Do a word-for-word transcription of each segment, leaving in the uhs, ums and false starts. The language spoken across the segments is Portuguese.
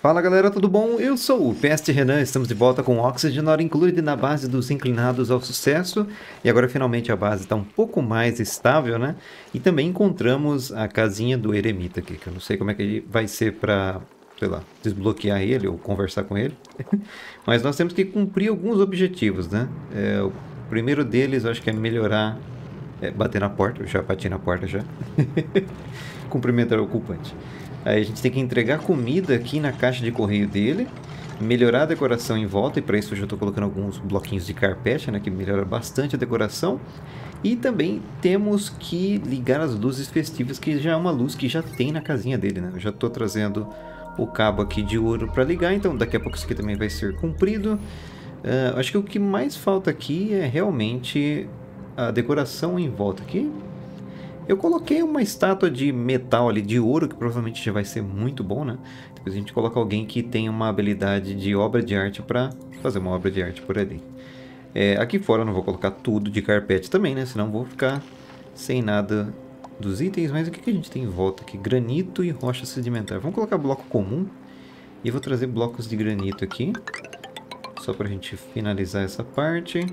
Fala galera, tudo bom? Eu sou o Peste Renan, estamos de volta com Oxygen Not Included na base dos Inclinados ao Sucesso. E agora finalmente a base está um pouco mais estável, né? E também encontramos a casinha do Eremita aqui, que eu não sei como é que vai ser para, sei lá, desbloquear ele ou conversar com ele. Mas nós temos que cumprir alguns objetivos, né? É, o primeiro deles, eu acho que é melhorar... É, bater na porta, eu já bati na porta já. Cumprimentar o ocupante. Aí a gente tem que entregar comida aqui na caixa de correio dele, melhorar a decoração em volta, e para isso eu já estou colocando alguns bloquinhos de carpete, né, que melhora bastante a decoração. E também temos que ligar as luzes festivas, que já é uma luz que já tem na casinha dele, né? Eu já estou trazendo o cabo aqui de ouro para ligar, então daqui a pouco isso aqui também vai ser cumprido. Uh, acho que o que mais falta aqui é realmente a decoração em volta aqui. Eu coloquei uma estátua de metal ali, de ouro, que provavelmente já vai ser muito bom, né? Depois a gente coloca alguém que tenha uma habilidade de obra de arte para fazer uma obra de arte por ali. É, aqui fora eu não vou colocar tudo de carpete também, né? Senão vou ficar sem nada dos itens. Mas o que, que a gente tem em volta aqui? Granito e rocha sedimentar. Vamos colocar bloco comum. E eu vou trazer blocos de granito aqui. Só para a gente finalizar essa parte.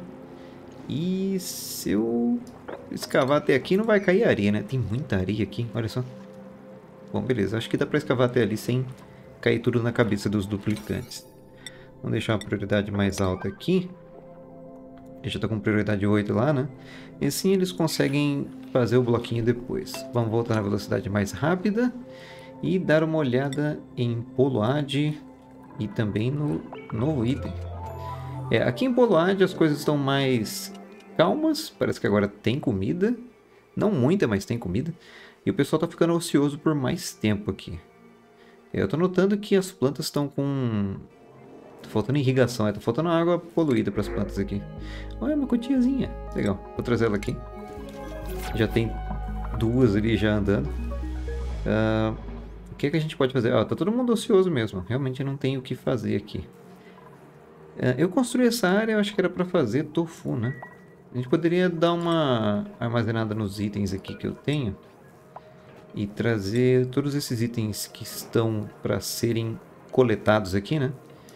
E se eu escavar até aqui não vai cair areia, né? Tem muita areia aqui, olha só. Bom, beleza. Acho que dá pra escavar até ali sem cair tudo na cabeça dos duplicantes. Vamos deixar uma prioridade mais alta aqui. A gente já tá com prioridade oito lá, né? E assim eles conseguem fazer o bloquinho depois. Vamos voltar na velocidade mais rápida. E dar uma olhada em Poload e também no novo item. É, aqui em Poload as coisas estão mais calmas, parece que agora tem comida. Não muita, mas tem comida. E o pessoal tá ficando ocioso por mais tempo aqui. Eu tô notando que as plantas estão com... Tá faltando irrigação, é, tá faltando água poluída para as plantas aqui. Olha, uma cotiazinha. Legal, vou trazer ela aqui. Já tem duas ali já andando. Uh, o que é que a gente pode fazer? Ah, tá todo mundo ocioso mesmo. Realmente não tem o que fazer aqui. Uh, eu construí essa área, eu acho que era para fazer tofu, né? A gente poderia dar uma armazenada nos itens aqui que eu tenho e trazer todos esses itens que estão para serem coletados aqui, né?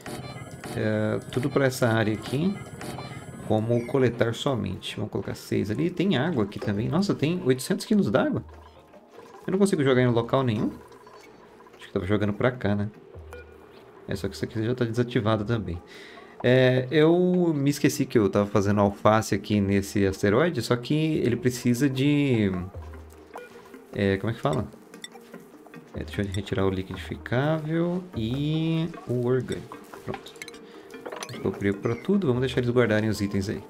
É, tudo para essa área aqui, como coletar somente. Vamos colocar seis ali. Tem água aqui também. Nossa, tem oitocentos quilos d'água. Eu não consigo jogar em local nenhum. Acho que estava jogando para cá, né? É, só que isso aqui já está desativado também. É, eu me esqueci que eu estava fazendo alface aqui nesse asteroide, só que ele precisa de... É, como é que fala? É, deixa eu retirar o liquidificável e o orgânico. Pronto. Apropriou para tudo, vamos deixar eles guardarem os itens aí.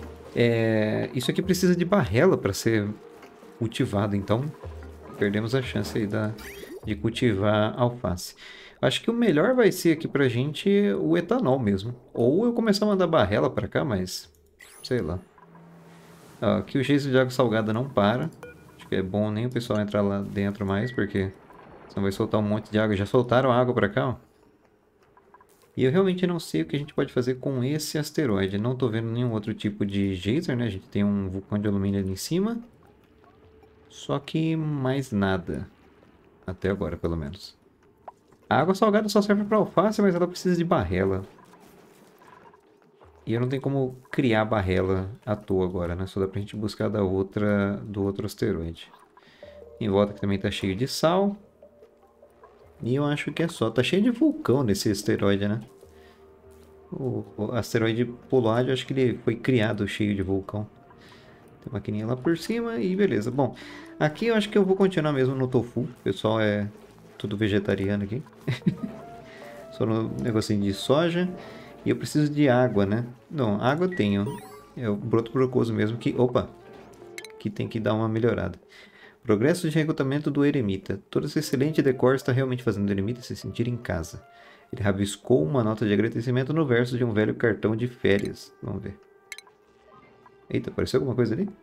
É, isso aqui precisa de barrela para ser cultivado, então perdemos a chance aí da, de cultivar alface. Acho que o melhor vai ser aqui pra gente o etanol mesmo. Ou eu começar a mandar barrela pra cá, mas... sei lá. Ó, aqui o gesso de água salgada não para. Acho que é bom nem o pessoal entrar lá dentro mais, porque senão vai soltar um monte de água. Já soltaram água pra cá, ó. E eu realmente não sei o que a gente pode fazer com esse asteroide. Não tô vendo nenhum outro tipo de geyser, né? A gente tem um vulcão de alumínio ali em cima. Só que mais nada. Até agora, pelo menos. A água salgada só serve para alface, mas ela precisa de barrela. E eu não tenho como criar barrela à toa agora, né? Só dá pra gente buscar da outra, do outro asteroide. Em volta que também tá cheio de sal. E eu acho que é só. Tá cheio de vulcão nesse asteroide, né? O, o asteroide Poload, eu acho que ele foi criado cheio de vulcão. Tem uma maquininha lá por cima e beleza. Bom, aqui eu acho que eu vou continuar mesmo no tofu. O pessoal é... tudo vegetariano aqui. Só no negocinho de soja. E eu preciso de água, né? Não, água eu tenho. É o broto brocoso mesmo que... opa! Que tem que dar uma melhorada. Progresso de recrutamento do Eremita. Todo esse excelente decor está realmente fazendo o Eremita se sentir em casa. Ele rabiscou uma nota de agradecimento no verso de um velho cartão de férias. Vamos ver. Eita, apareceu alguma coisa ali?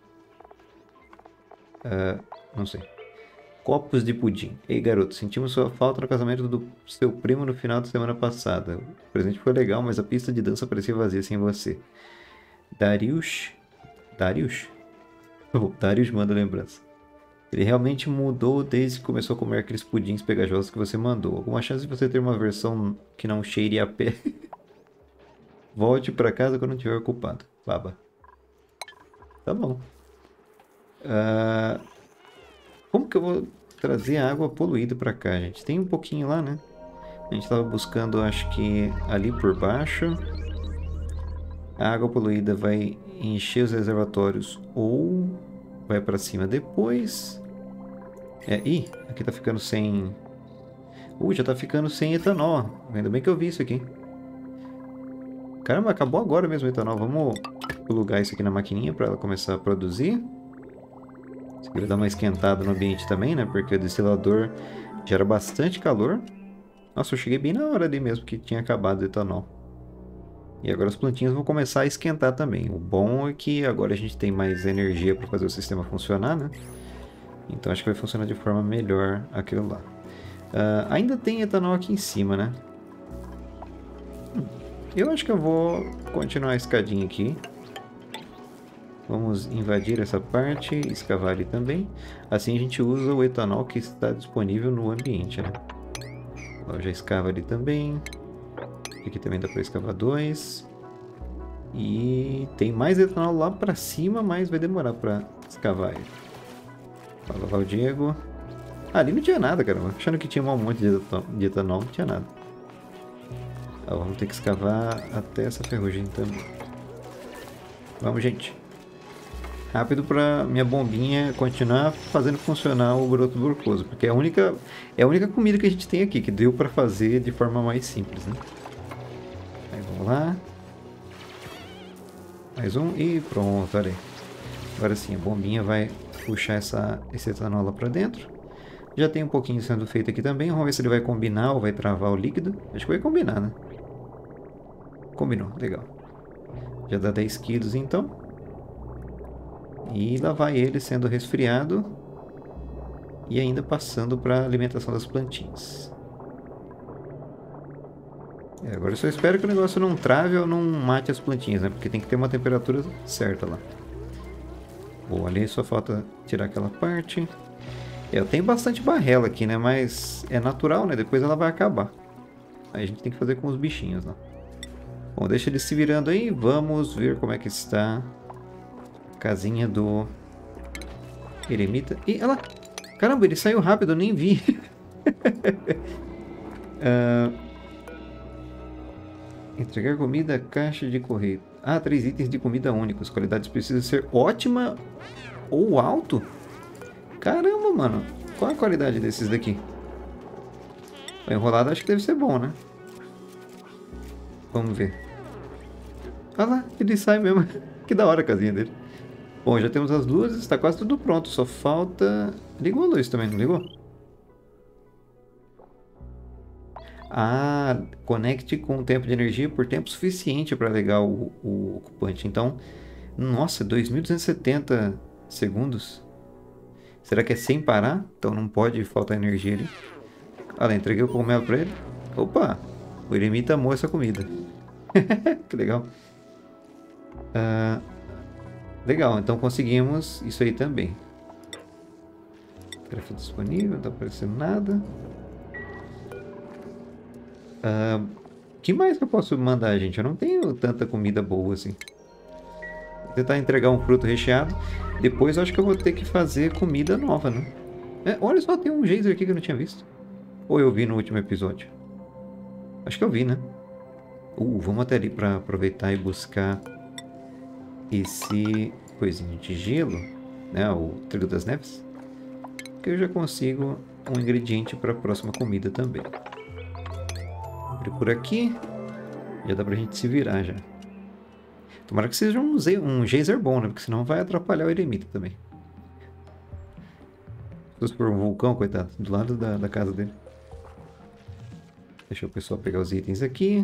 Uh, não sei. Copos de pudim. Ei, garoto, sentimos sua falta no casamento do seu primo no final de semana passada. O presente foi legal, mas a pista de dança parecia vazia sem você. Darius... Darius? Oh, Darius manda lembrança. Ele realmente mudou desde que começou a comer aqueles pudins pegajosos que você mandou. Alguma chance de você ter uma versão que não cheire a pé? Volte pra casa quando estiver ocupado. Baba. Tá bom. Uh, como que eu vou trazer a água poluída pra cá, gente? Tem um pouquinho lá, né? A gente tava buscando, acho que ali por baixo. A água poluída vai encher os reservatórios ou vai pra cima depois. É, ih, aqui tá ficando sem... Uh, já tá ficando sem etanol. Ainda bem que eu vi isso aqui. Caramba, acabou agora mesmo o etanol. Vamos plugar isso aqui na maquininha para ela começar a produzir. Isso aqui vai dar uma esquentada no ambiente também, né? Porque o destilador gera bastante calor. Nossa, eu cheguei bem na hora ali mesmo que tinha acabado o etanol. E agora as plantinhas vão começar a esquentar também. O bom é que agora a gente tem mais energia para fazer o sistema funcionar, né? Então acho que vai funcionar de forma melhor aquilo lá. Uh, ainda tem etanol aqui em cima, né? Hum, eu acho que eu vou continuar a escadinha aqui. Vamos invadir essa parte, escavar ali também. Assim a gente usa o etanol que está disponível no ambiente, né? Ó, já escava ali também. Aqui também dá para escavar dois. E tem mais etanol lá para cima, mas vai demorar para escavar ele. Vai lavar o Diego. Ah, ali não tinha nada, cara. Achando que tinha um monte de etanol, não tinha nada. Ó, vamos ter que escavar até essa ferrugem também. Vamos, gente. Rápido para minha bombinha continuar fazendo funcionar o broto glucoso. Porque é a única, é a única comida que a gente tem aqui, que deu para fazer de forma mais simples, né? Aí, vamos lá. Mais um e pronto, olha aí. Agora sim, a bombinha vai puxar essa, esse etanol lá para dentro. Já tem um pouquinho sendo feito aqui também. Vamos ver se ele vai combinar ou vai travar o líquido. Acho que vai combinar, né? Combinou, legal. Já dá dez quilos então. E lá vai ele sendo resfriado. E ainda passando para a alimentação das plantinhas. É, agora eu só espero que o negócio não trave ou não mate as plantinhas, né? Porque tem que ter uma temperatura certa lá. Bom, ali só falta tirar aquela parte. É, eu tenho bastante barrela aqui, né? Mas é natural, né? Depois ela vai acabar. Aí a gente tem que fazer com os bichinhos lá. Bom, deixa ele se virando aí. Vamos ver como é que está a casinha do eremita. Ih, olha lá! Caramba, ele saiu rápido, eu nem vi. uh, entregar comida, caixa de correio. Ah, três itens de comida únicos. Qualidades precisam ser ótima ou alto? Caramba, mano. Qual a qualidade desses daqui? O enrolado acho que deve ser bom, né? Vamos ver. Olha lá, ele sai mesmo. Que da hora a casinha dele. Bom, já temos as luzes. Está quase tudo pronto. Só falta... Ligou a luz também, não ligou? Ah, conecte com o tempo de energia por tempo suficiente para ligar o, o ocupante. Então, nossa, dois mil duzentos e setenta segundos. Será que é sem parar? Então não pode faltar energia ali. Ah lá, entreguei o cogumelo para ele. Opa, o eremita amou essa comida. Que legal. Ah, legal, então conseguimos isso aí também. Tarefa disponível, não tá aparecendo nada. O uh, que mais que eu posso mandar, gente? Eu não tenho tanta comida boa assim. Vou tentar entregar um fruto recheado. Depois eu acho que eu vou ter que fazer comida nova, né? É, olha só, tem um geyser aqui que eu não tinha visto. Ou eu vi no último episódio? Acho que eu vi, né? Uh, vamos até ali para aproveitar e buscar esse coisinho de gelo, né? O trigo das neves. Que eu já consigo um ingrediente para a próxima comida também. Por aqui já dá pra gente se virar já. Tomara que seja um, um geyser bom, né? Porque senão vai atrapalhar o eremita também. Se fosse por um vulcão, coitado, do lado da, da casa dele. Deixa o pessoal pegar os itens aqui.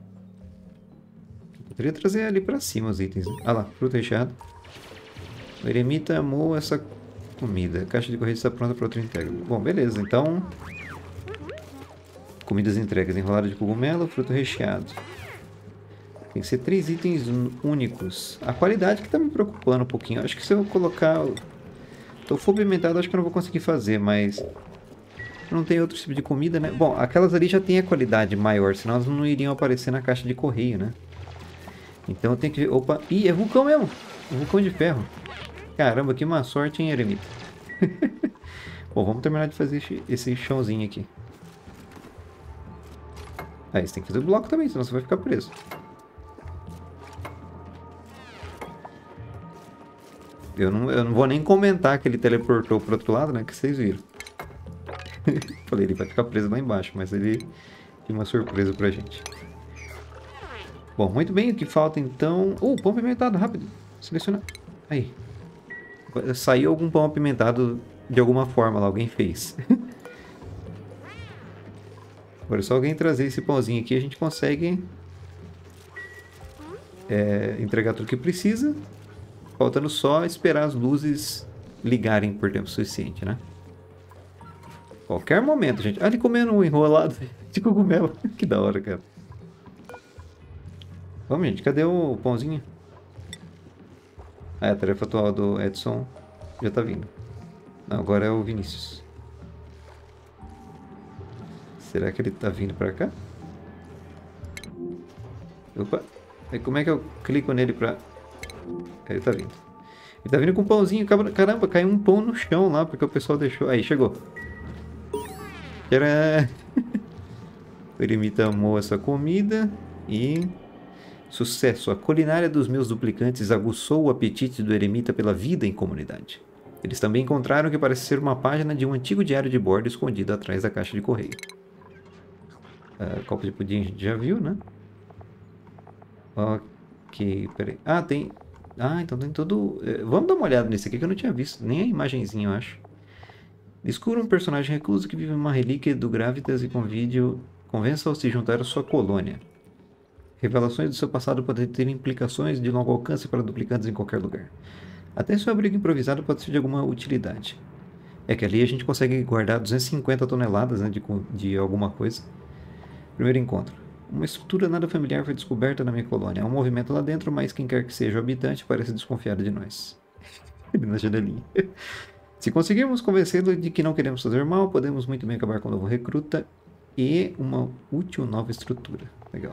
Eu poderia trazer ali pra cima os itens. Ah lá, fruta recheada. O eremita amou essa comida. A caixa de correio está pronta para outra entrega. Bom, beleza, então... Comidas entregas, enrolada de cogumelo, fruto recheado. Tem que ser três itens únicos. A qualidade que está me preocupando um pouquinho. Acho que se eu colocar Tofu apimentado acho que eu não vou conseguir fazer, mas... Não tem outro tipo de comida, né? Bom, aquelas ali já tem a qualidade maior, senão elas não iriam aparecer na caixa de correio, né? Então eu tenho que... Opa! Ih, é vulcão mesmo! Vulcão de ferro. Caramba, que má sorte, hein, eremita? Bom, vamos terminar de fazer esse, esse chãozinho aqui. Aí, você tem que fazer o bloco também, senão você vai ficar preso. Eu não, eu não vou nem comentar que ele teleportou pro outro lado, né? Que vocês viram. Falei, ele vai ficar preso lá embaixo, mas ele tem uma surpresa pra gente. Bom, muito bem, o que falta então... Uh, pão apimentado, rápido. Seleciona. Aí. Saiu algum pão apimentado de alguma forma lá, alguém fez. Agora é só alguém trazer esse pãozinho aqui, a gente consegue é, entregar tudo que precisa. Faltando só esperar as luzes ligarem por tempo suficiente, né? Qualquer momento, gente. Ah, ele comendo um enrolado de cogumelo. Que da hora, cara. Vamos, gente. Cadê o pãozinho? Ah, a tarefa atual do Edson já tá vindo. Não, agora é o Vinícius. Será que ele tá vindo pra cá? Opa. Aí como é que eu clico nele pra... Ele tá vindo. Ele tá vindo com um pãozinho. Caramba, caiu um pão no chão lá, porque o pessoal deixou... Aí, chegou. Tcharam! O eremita amou essa comida e... Sucesso! A culinária dos meus duplicantes aguçou o apetite do eremita pela vida em comunidade. Eles também encontraram o que parece ser uma página de um antigo diário de bordo escondido atrás da caixa de correio. Uh, copo de pudim a gente já viu, né? Ok, peraí. Ah, tem... Ah, então tem todo... Vamos dar uma olhada nesse aqui que eu não tinha visto. Nem a imagenzinha, eu acho. Descubra um personagem recluso que vive uma relíquia do Gravitas e convide-o... Convença-o a se juntar à sua colônia. Revelações do seu passado podem ter implicações de longo alcance para duplicantes em qualquer lugar. Até seu abrigo improvisado pode ser de alguma utilidade. É que ali a gente consegue guardar duzentas e cinquenta toneladas, né, de, de alguma coisa. Primeiro encontro. Uma estrutura nada familiar foi descoberta na minha colônia. Há um movimento lá dentro, mas quem quer que seja o habitante parece desconfiado de nós. Ele na janelinha. Se conseguirmos convencê-lo de que não queremos fazer mal, podemos muito bem acabar com o novo recruta e uma útil nova estrutura. Legal.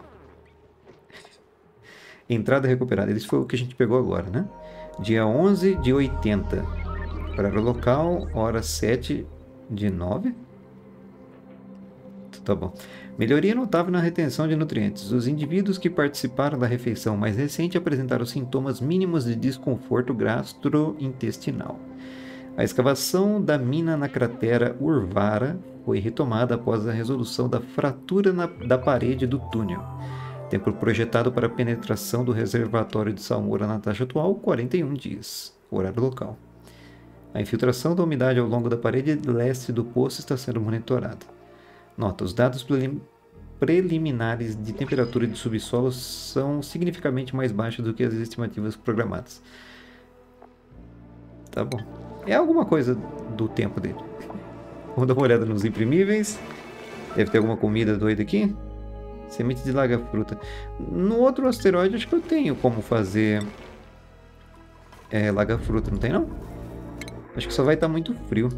Entrada recuperada. Esse foi o que a gente pegou agora, né? Dia onze de oitenta. Horário local, hora sete de nove. Tá bom. Melhoria notável na retenção de nutrientes. Os indivíduos que participaram da refeição mais recente apresentaram sintomas mínimos de desconforto gastrointestinal. A escavação da mina na cratera Urvara foi retomada após a resolução da fratura na, da parede do túnel. Tempo projetado para a penetração do reservatório de salmoura na taxa atual, quarenta e um dias. Horário local. A infiltração da umidade ao longo da parede leste do poço está sendo monitorada. Nota, os dados prelim preliminares de temperatura de subsolo são significativamente mais baixos do que as estimativas programadas. Tá bom. É alguma coisa do tempo dele. Vamos dar uma olhada nos imprimíveis. Deve ter alguma comida doida aqui. Semente de laga-fruta. No outro asteroide acho que eu tenho como fazer é, laga-fruta, não tem não? Acho que só vai estar muito frio.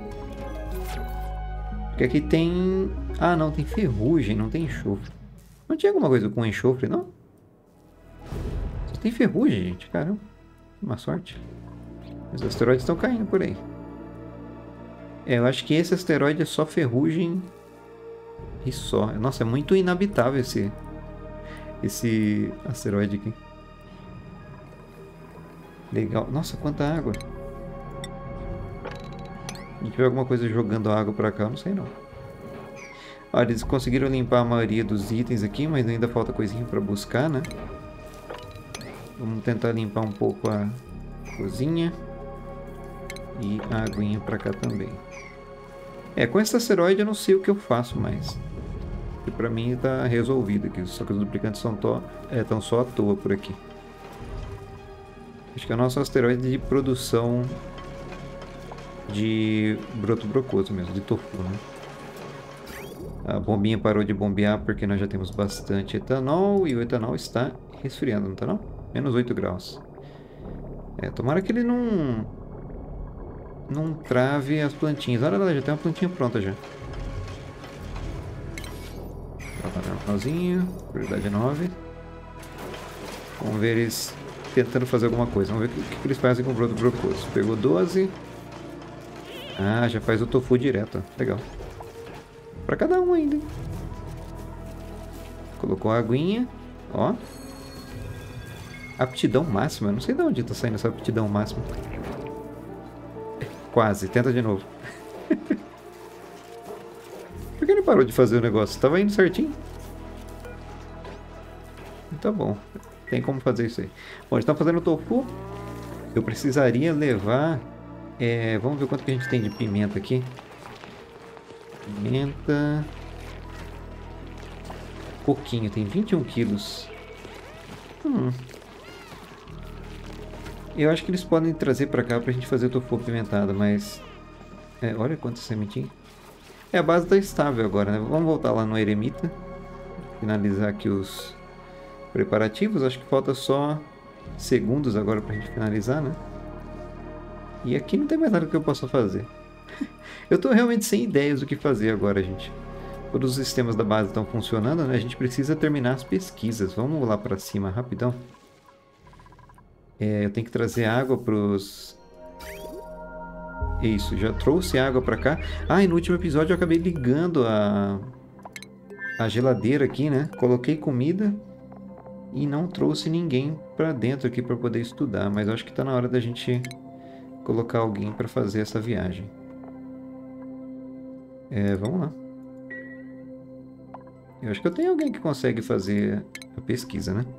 Porque aqui tem... Ah, não, tem ferrugem, não tem enxofre. Não tinha alguma coisa com enxofre, não? Só tem ferrugem, gente, caramba. Uma sorte. Os asteroides estão caindo por aí. É, eu acho que esse asteroide é só ferrugem e só. Nossa, é muito inabitável esse, esse asteroide aqui. Legal. Nossa, quanta água. Se tiver alguma coisa jogando água pra cá, eu não sei não. Olha, eles conseguiram limpar a maioria dos itens aqui, mas ainda falta coisinha pra buscar, né? Vamos tentar limpar um pouco a cozinha. E a aguinha pra cá também. É, com esse asteroide eu não sei o que eu faço mais. Porque pra mim tá resolvido aqui. Só que os duplicantes são to é, tão só à toa por aqui. Acho que é o nosso asteroide de produção de broto brocoso mesmo, de tofu, né? A bombinha parou de bombear porque nós já temos bastante etanol e o etanol está resfriando, não tá não? Menos oito graus. É, tomara que ele não... não trave as plantinhas. Olha lá, já tem uma plantinha pronta já. Normalzinho, prioridade nove. Vamos ver eles tentando fazer alguma coisa. Vamos ver o que, que eles fazem com o broto brocoso. Pegou doze. Ah, já faz o tofu direto. Legal. Pra cada um ainda. Colocou a aguinha. Ó. Aptidão máxima. Eu não sei de onde tá saindo essa aptidão máxima. Quase. Tenta de novo. Por que ele parou de fazer o negócio? Tava indo certinho. Tá bom. Tem como fazer isso aí. Bom, eles estão fazendo o tofu. Eu precisaria levar... É, vamos ver quanto que a gente tem de pimenta aqui. Pimenta... Pouquinho, tem vinte e um quilos. Hum. Eu acho que eles podem trazer pra cá pra gente fazer o tofu apimentado, mas... É, olha quantas sementinhas. É, a base tá estável agora, né? Vamos voltar lá no eremita. Finalizar aqui os preparativos. Acho que falta só segundos agora pra gente finalizar, né? E aqui não tem mais nada que eu possa fazer. Eu tô realmente sem ideias do que fazer agora, gente. Todos os sistemas da base estão funcionando, né? A gente precisa terminar as pesquisas. Vamos lá pra cima rapidão. É, eu tenho que trazer água pros... Isso, já trouxe água pra cá. Ah, e no último episódio eu acabei ligando a... a geladeira aqui, né? Coloquei comida e não trouxe ninguém pra dentro aqui pra poder estudar. Mas eu acho que tá na hora da gente colocar alguém pra fazer essa viagem. É, vamos lá. Eu acho que eu tenho alguém que consegue fazer a pesquisa, né?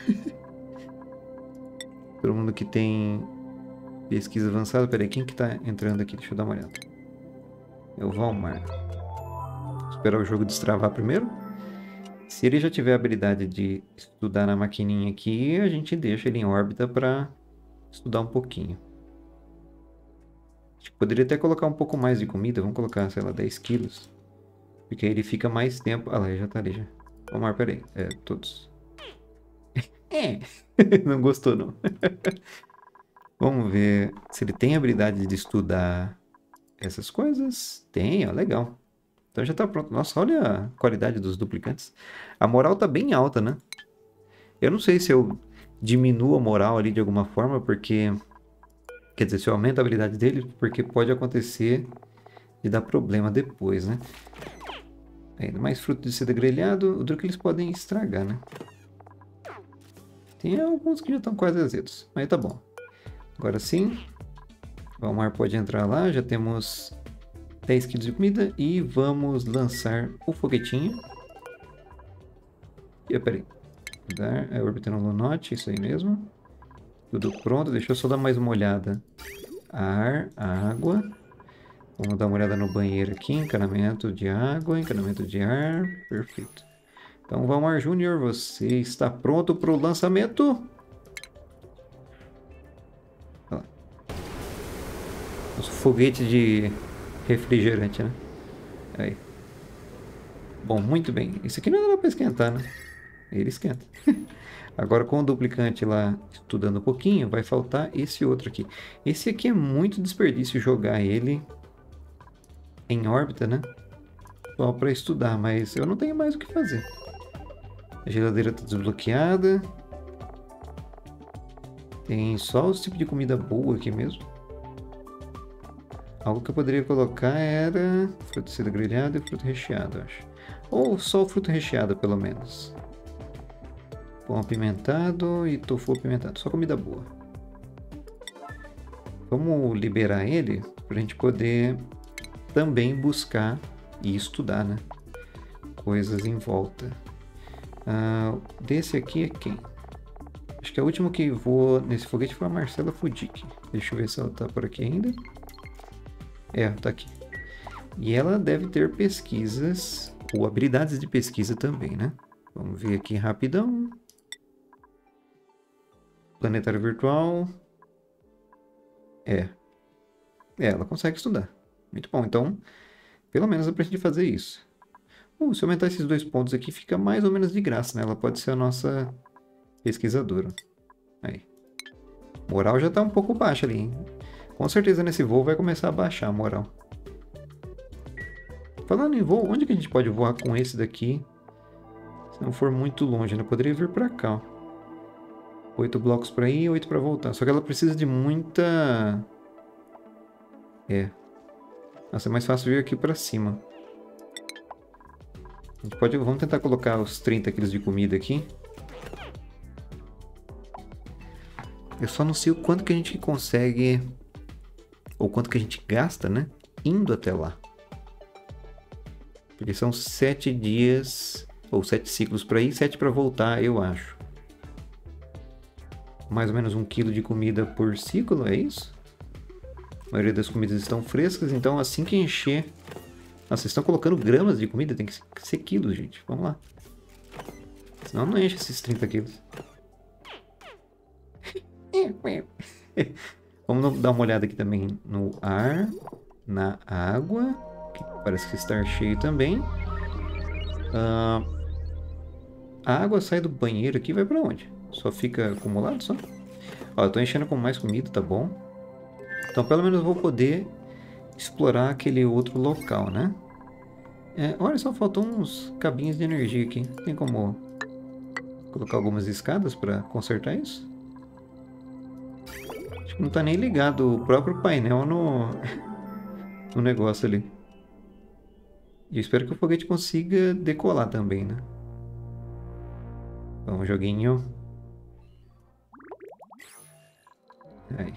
Todo mundo que tem pesquisa avançada. Peraí, quem que tá entrando aqui? Deixa eu dar uma olhada. É o Valmar. Vou esperar o jogo destravar primeiro. Se ele já tiver a habilidade de estudar na maquininha aqui, a gente deixa ele em órbita para estudar um pouquinho. Acho que poderia até colocar um pouco mais de comida. Vamos colocar, sei lá, dez quilos. Porque aí ele fica mais tempo... Ah lá, já tá ali já. Valmar, peraí. É, todos. É. Não gostou, não. Vamos ver se ele tem habilidade de estudar essas coisas. Tem, ó, legal. Então já tá pronto. Nossa, olha a qualidade dos duplicantes. A moral tá bem alta, né? Eu não sei se eu diminuo a moral ali de alguma forma, porque... Quer dizer, se eu aumento a habilidade dele, porque pode acontecer de dar problema depois, né? Ainda mais fruto de seda grelhado, o duro que eles podem estragar, né? Tem alguns que já estão quase azedos, mas tá bom. Agora sim, o Valmar pode entrar lá, já temos dez quilos de comida e vamos lançar o foguetinho. E, peraí, dar, é orbitando o lunote, isso aí mesmo. Tudo pronto, deixa eu só dar mais uma olhada. Ar, água. Vamos dar uma olhada no banheiro aqui, encanamento de água, encanamento de ar, perfeito. Então, Valmar Júnior, você está pronto para o lançamento? Olha lá. Os foguetes de refrigerante, né? Aí. Bom, muito bem. Isso aqui não dá para esquentar, né? Ele esquenta. Agora, com o duplicante lá estudando um pouquinho, vai faltar esse outro aqui. Esse aqui é muito desperdício jogar ele em órbita, né? Só para estudar, mas eu não tenho mais o que fazer. A geladeira está desbloqueada. Tem só os tipos de comida boa aqui mesmo. Algo que eu poderia colocar era fruto de seda grelhado e fruto recheado, acho. Ou só o fruto recheado, pelo menos. Pão apimentado e tofu apimentado. Só comida boa. Vamos liberar ele para a gente poder também buscar e estudar, né? Coisas em volta. Ah, desse aqui é quem? Acho que a última que voou nesse foguete foi a Marcela Fudic. Deixa eu ver se ela tá por aqui ainda. É, tá aqui. E ela deve ter pesquisas ou habilidades de pesquisa também, né? Vamos ver aqui rapidão. Planetário virtual. É. É, ela consegue estudar. Muito bom. Então, pelo menos eu preciso fazer isso. Uh, se eu aumentar esses dois pontos aqui, fica mais ou menos de graça, né? Ela pode ser a nossa pesquisadora. Aí. Moral já tá um pouco baixa ali, hein? Com certeza nesse voo vai começar a baixar a moral. Falando em voo, onde que a gente pode voar com esse daqui? Se não for muito longe, né? Poderia vir pra cá, ó. Oito blocos pra ir e oito pra voltar. Só que ela precisa de muita... É. Nossa, é mais fácil vir aqui pra cima. A gente pode... Vamos tentar colocar os trinta quilos de comida aqui. Eu só não sei o quanto que a gente consegue... Ou quanto que a gente gasta, né? Indo até lá. Porque são sete dias... Ou sete ciclos pra ir, sete pra voltar, eu acho. Mais ou menos um quilo de comida por ciclo, é isso? A maioria das comidas estão frescas, então assim que encher... Nossa, vocês estão colocando gramas de comida? Tem que ser quilos, gente. Vamos lá. Senão não enche esses trinta quilos. Vamos dar uma olhada aqui também no ar, na água, que parece que está cheio também. Uh, a água sai do banheiro aqui e vai para onde? Só fica acumulado só? Ó, eu tô enchendo com mais comida, tá bom? Então pelo menos eu vou poder explorar aquele outro local, né? É, olha, só faltam uns cabinhos de energia aqui. Tem como colocar algumas escadas para consertar isso? Acho que não tá nem ligado o próprio painel no, no negócio ali. E eu espero que o foguete consiga decolar também, né? Vamos, joguinho. Aí.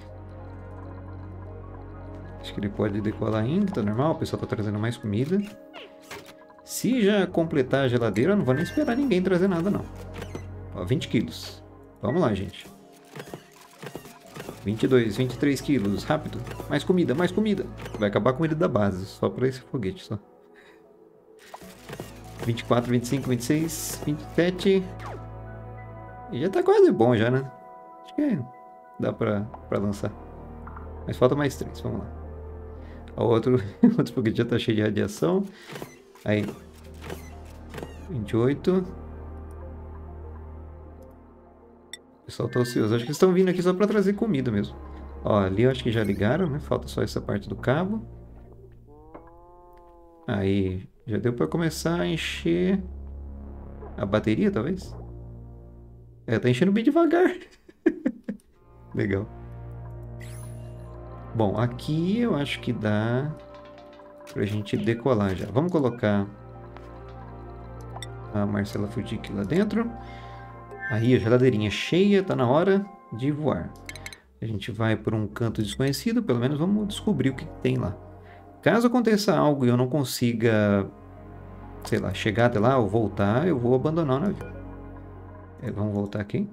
Acho que ele pode decolar ainda, tá normal. O pessoal tá trazendo mais comida. Se já completar a geladeira, eu não vou nem esperar ninguém trazer nada, não. Ó, vinte quilos. Vamos lá, gente. vinte e dois, vinte e três quilos. Rápido. Mais comida, mais comida. Vai acabar a comida da base, só pra esse foguete, só. vinte e quatro, vinte e cinco, vinte e seis, vinte e sete. E já tá quase bom já, né? Acho que dá pra, pra lançar. Mas falta mais três, vamos lá. O outro, outro foguete já tá cheio de radiação. Aí. vinte e oito. O pessoal tá ocioso. Acho que eles estão vindo aqui só pra trazer comida mesmo. Ó, ali eu acho que já ligaram, né? Falta só essa parte do cabo. Aí, já deu pra começar a encher a bateria, talvez? É, tá enchendo bem devagar. Legal. Bom, aqui eu acho que dá pra gente decolar já. Vamos colocar a Marcela Fujic lá dentro. Aí a geladeirinha cheia, tá na hora de voar. A gente vai por um canto desconhecido, pelo menos vamos descobrir o que tem lá. Caso aconteça algo e eu não consiga, sei lá, chegar até lá ou voltar, eu vou abandonar o navio. É, vamos voltar aqui.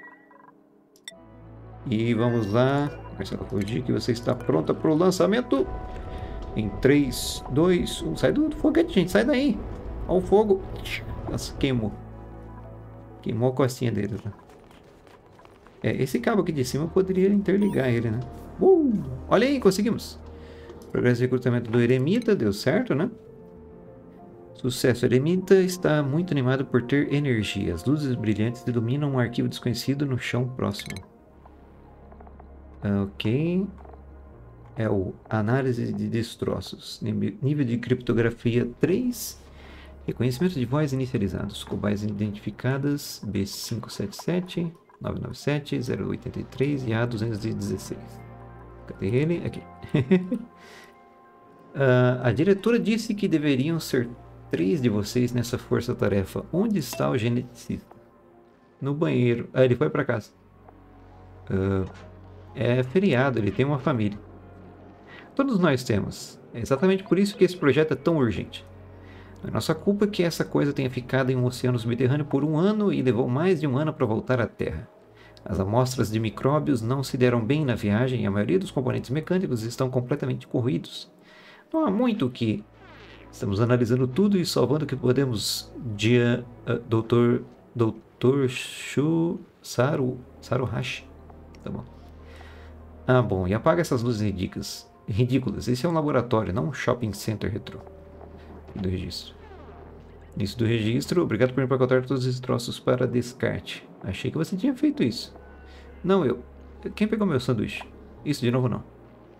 E vamos lá. Marcela Fujic, você está pronta para o lançamento? Em três, dois, um. Sai do foguete, gente. Sai daí. Olha o fogo. Nossa, queimou. Queimou a costinha dele, tá? É, esse cabo aqui de cima eu poderia interligar ele, né? Uh, olha aí, conseguimos. Progresso de recrutamento do Eremita, deu certo, né? Sucesso. O Eremita está muito animado por ter energia. As luzes brilhantes iluminam um arquivo desconhecido no chão próximo. Ok. É o análise de destroços. Nível de criptografia três. Reconhecimento de voz inicializados. Cobaias identificadas B quinhentos e setenta e sete, novecentos e noventa e sete, zero oitenta e três e A duzentos e dezesseis. Cadê ele? Aqui. uh, a diretora disse que deveriam ser três de vocês nessa força-tarefa. Onde está o geneticista? No banheiro. Ah, ele foi para casa. Uh, é feriado, ele tem uma família. Todos nós temos. É exatamente por isso que esse projeto é tão urgente. Não é nossa culpa que essa coisa tenha ficado em um oceano subterrâneo por um ano e levou mais de um ano para voltar à Terra. As amostras de micróbios não se deram bem na viagem e a maioria dos componentes mecânicos estão completamente corroídos. Não há muito o que... Estamos analisando tudo e salvando o que podemos. Dia... Uh, doutor... doutor Shu... Saru... Saruhashi. Tá bom. Ah, bom. E apaga essas luzes ridículas. Ridículas. Esse é um laboratório, não um shopping center retrô. Do registro. Isso do registro. Obrigado por empacotar todos esses troços para descarte. Achei que você tinha feito isso. Não, eu. Quem pegou meu sanduíche? Isso de novo não.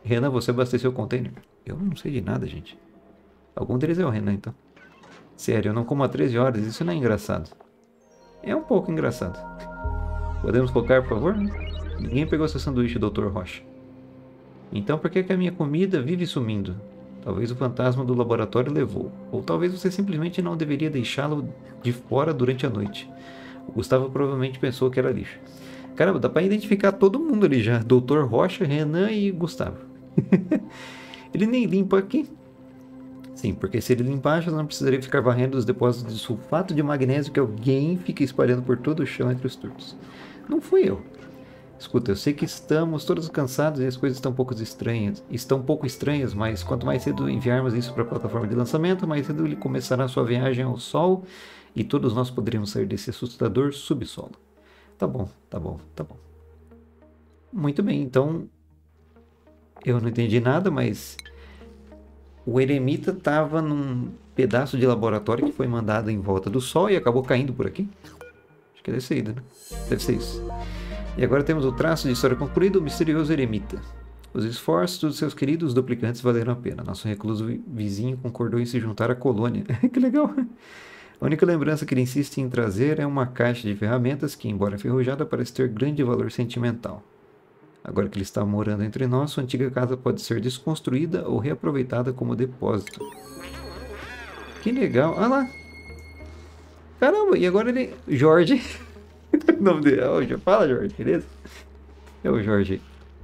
Renan, você abasteceu o container? Eu não sei de nada, gente. Algum deles é o Renan, então. Sério, eu não como há treze horas, isso não é engraçado. É um pouco engraçado. Podemos colocar, por favor? Ninguém pegou seu sanduíche, doutor Rocha. Então por que que a minha comida vive sumindo? Talvez o fantasma do laboratório levou. Ou talvez você simplesmente não deveria deixá-lo de fora durante a noite. O Gustavo provavelmente pensou que era lixo. Caramba, dá pra identificar todo mundo ali já. doutor Rocha, Renan e Gustavo. Ele nem limpa aqui. Sim, porque se ele limpar, já não precisaria ficar varrendo os depósitos de sulfato de magnésio que alguém fica espalhando por todo o chão entre os turnos. Não fui eu. Escuta, eu sei que estamos todos cansados e as coisas estão um pouco estranhas. Estão um pouco estranhas, mas quanto mais cedo enviarmos isso para a plataforma de lançamento, mais cedo ele começará a sua viagem ao Sol e todos nós poderemos sair desse assustador subsolo. Tá bom, tá bom, tá bom. Muito bem, então... Eu não entendi nada, mas... O eremita estava num pedaço de laboratório que foi mandado em volta do Sol e acabou caindo por aqui. Acho que deve ser isso, né? Deve ser isso. E agora temos o traço de história concluído, o misterioso eremita. Os esforços dos seus queridos duplicantes valeram a pena. Nosso recluso vizinho concordou em se juntar à colônia. Que legal! A única lembrança que ele insiste em trazer é uma caixa de ferramentas que, embora enferrujada, parece ter grande valor sentimental. Agora que ele está morando entre nós, sua antiga casa pode ser desconstruída ou reaproveitada como depósito. Que legal! Olha lá! Caramba, e agora ele... Jorge... O nome dele é o Jorge. Fala, Jorge, beleza? É o Jorge.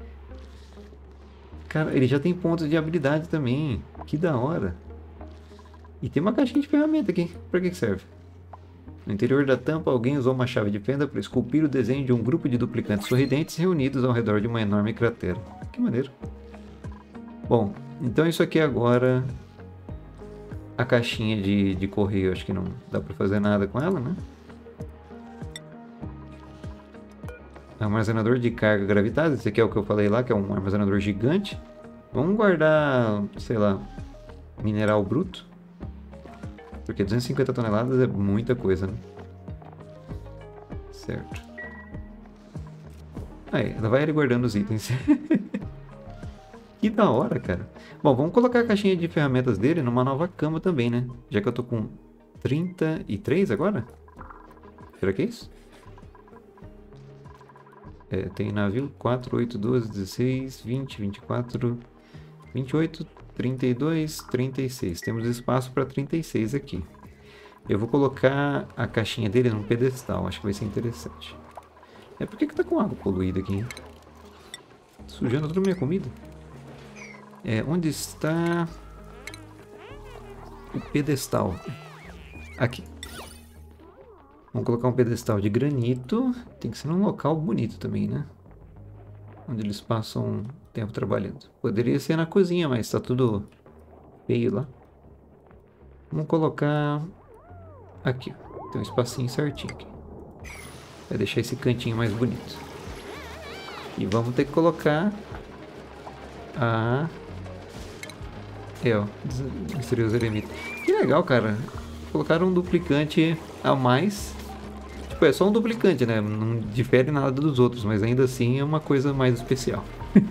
Cara, ele já tem pontos de habilidade também. Que da hora. E tem uma caixinha de ferramenta aqui. Pra que serve? No interior da tampa, alguém usou uma chave de fenda para esculpir o desenho de um grupo de duplicantes sorridentes reunidos ao redor de uma enorme cratera. Que maneiro. Bom, então isso aqui agora... A caixinha de, de correio, acho que não dá pra fazer nada com ela, né? Armazenador de carga gravitada. Esse aqui é o que eu falei lá, que é um armazenador gigante. Vamos guardar, sei lá, mineral bruto. Porque duzentas e cinquenta toneladas é muita coisa, né? Certo. Aí, ela vai ali guardando os itens. Que da hora, cara. Bom, vamos colocar a caixinha de ferramentas dele numa nova cama também, né? Já que eu tô com trinta e três agora? Será que é isso? É, tem navio quatro, oito, doze, dezesseis, vinte, vinte e quatro, vinte e oito, trinta e dois, trinta e seis. Temos espaço para trinta e seis aqui. Eu vou colocar a caixinha dele num pedestal. Acho que vai ser interessante. É, por que que tá com água poluída aqui, hein? Sujando toda a minha comida. É, onde está o pedestal? Aqui. Vamos colocar um pedestal de granito. Tem que ser num local bonito também, né? Onde eles passam tempo trabalhando. Poderia ser na cozinha, mas tá tudo feio lá. Vamos colocar aqui. Tem um espacinho certinho aqui. Vai deixar esse cantinho mais bonito. E vamos ter que colocar a... É, ó. Misterioso eremita. Que legal, cara. Colocaram um duplicante a mais. Tipo, é só um duplicante, né? Não difere nada dos outros, mas ainda assim é uma coisa mais especial.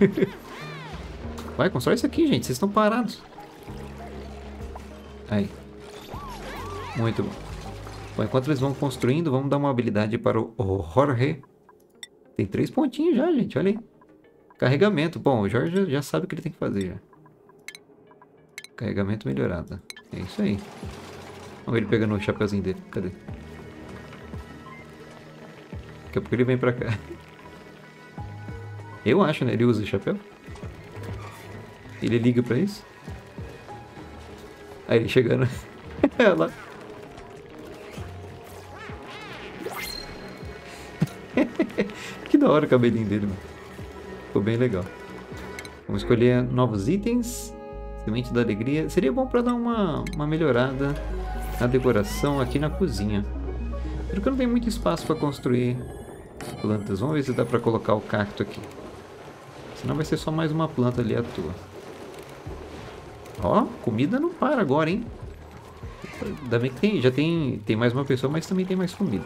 Vai, constrói isso aqui, gente. Vocês estão parados. Aí. Muito bom. Bom, enquanto eles vão construindo, vamos dar uma habilidade para o Jorge. Tem três pontinhos já, gente. Olha aí. Carregamento. Bom, o Jorge já sabe o que ele tem que fazer já. Carregamento melhorado. É isso aí. Olha ele pegando o chapeuzinho dele. Cadê? Daqui a pouco ele vem pra cá. Eu acho, né? Ele usa o chapéu. Ele liga pra isso. Aí ele chegando. Olha lá. Que da hora o cabelinho dele, mano. Ficou bem legal. Vamos escolher novos itens. Semente da alegria. Seria bom pra dar uma, uma melhorada na decoração aqui na cozinha. Porque não tem muito espaço pra construir plantas. Vamos ver se dá pra colocar o cacto aqui. Senão vai ser só mais uma planta ali à toa. Ó, comida não para agora, hein? Ainda bem que tem, já tem, tem mais uma pessoa, mas também tem mais comida.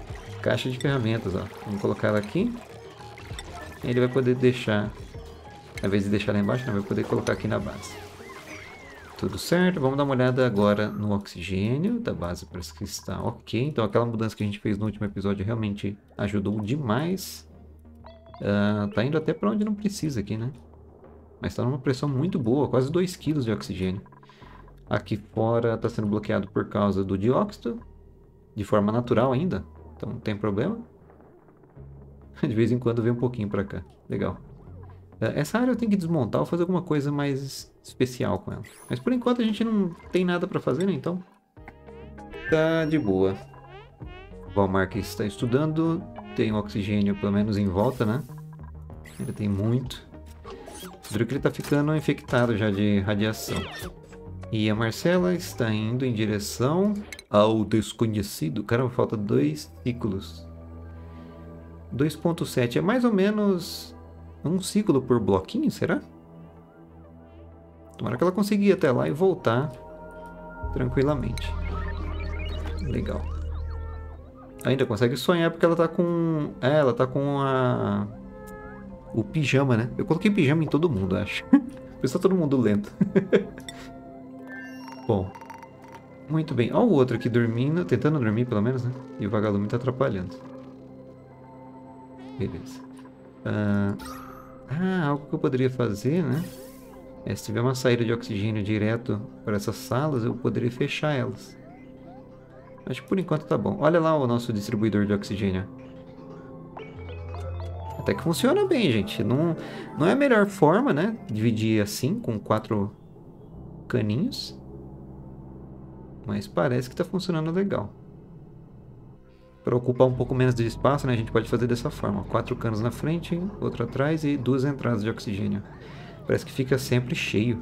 Caixa de ferramentas, ó. Vamos colocar ela aqui. Ele vai poder deixar Ao invés de deixar lá embaixo, não, vai poder colocar aqui na base. Tudo certo, vamos dar uma olhada agora no oxigênio da base, parece que está ok. Então aquela mudança que a gente fez no último episódio realmente ajudou demais. Uh, tá indo até para onde não precisa aqui, né? Mas está numa pressão muito boa, quase dois quilos de oxigênio. Aqui fora está sendo bloqueado por causa do dióxido, de forma natural ainda, então não tem problema. De vez em quando vem um pouquinho para cá, legal. Essa área eu tenho que desmontar ou fazer alguma coisa mais especial com ela. Mas por enquanto a gente não tem nada para fazer, né? Então tá de boa. O Valmar que está estudando, tem oxigênio pelo menos em volta, né? Ele tem muito. Viu que ele tá ficando infectado já de radiação. E a Marcela está indo em direção ao desconhecido. Caramba, falta dois ciclos. dois ponto sete é mais ou menos um ciclo por bloquinho, será? Tomara que ela consiga ir até lá e voltar tranquilamente. Legal. Ainda consegue sonhar porque ela tá com... É, ela tá com a... o pijama, né? Eu coloquei pijama em todo mundo, acho. Por isso tá todo mundo lento. Bom. Muito bem. Olha o outro aqui dormindo, tentando dormir pelo menos, né? E o vagalume tá atrapalhando. Beleza. Ah, ah, algo que eu poderia fazer, né? É, se tiver uma saída de oxigênio direto para essas salas, eu poderia fechar elas. Acho que por enquanto tá bom. Olha lá o nosso distribuidor de oxigênio. Até que funciona bem, gente. Não, não é a melhor forma, né? Dividir assim, com quatro caninhos. Mas parece que tá funcionando legal. Para ocupar um pouco menos de espaço, né? A gente pode fazer dessa forma. Quatro canos na frente, outro atrás e duas entradas de oxigênio. Parece que fica sempre cheio.